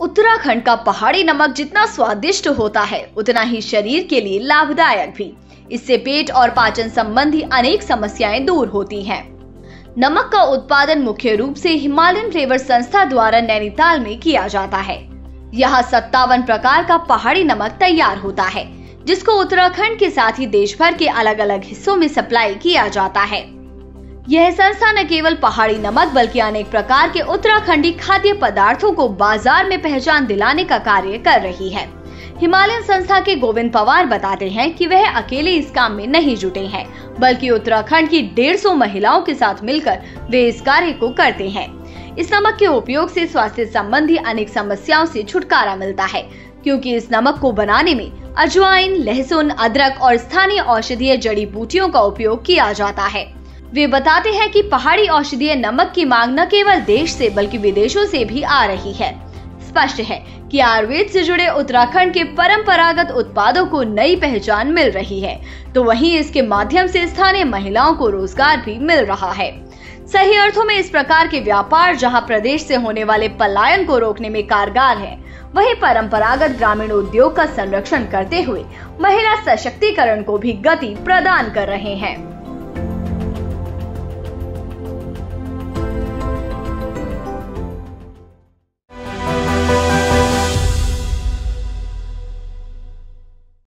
उत्तराखंड का पहाड़ी नमक जितना स्वादिष्ट होता है उतना ही शरीर के लिए लाभदायक भी। इससे पेट और पाचन संबंधी अनेक समस्याएं दूर होती हैं। नमक का उत्पादन मुख्य रूप से हिमालयन फ्लेवर संस्था द्वारा नैनीताल में किया जाता है। यहाँ 57 प्रकार का पहाड़ी नमक तैयार होता है, जिसको उत्तराखंड के साथ ही देश भर के अलग अलग हिस्सों में सप्लाई किया जाता है। यह संस्था न केवल पहाड़ी नमक बल्कि अनेक प्रकार के उत्तराखंडी खाद्य पदार्थों को बाजार में पहचान दिलाने का कार्य कर रही है। हिमालयन संस्था के गोविंद पवार बताते हैं कि वह अकेले इस काम में नहीं जुटे हैं, बल्कि उत्तराखंड की 150 महिलाओं के साथ मिलकर वे इस कार्य को करते हैं। इस नमक के उपयोग से स्वास्थ्य संबंधी अनेक समस्याओं से छुटकारा मिलता है, क्योंकि इस नमक को बनाने में अजवाइन, लहसुन, अदरक और स्थानीय औषधीय जड़ी बूटियों का उपयोग किया जाता है। वे बताते हैं कि पहाड़ी औषधीय नमक की मांग न केवल देश से बल्कि विदेशों से भी आ रही है। स्पष्ट है कि आयुर्वेद से जुड़े उत्तराखंड के परंपरागत उत्पादों को नई पहचान मिल रही है, तो वहीं इसके माध्यम से स्थानीय महिलाओं को रोजगार भी मिल रहा है। सही अर्थों में इस प्रकार के व्यापार जहां प्रदेश से होने वाले पलायन को रोकने में कारगर है, वहीं परंपरागत ग्रामीण उद्योग का संरक्षण करते हुए महिला सशक्तिकरण को भी गति प्रदान कर रहे हैं।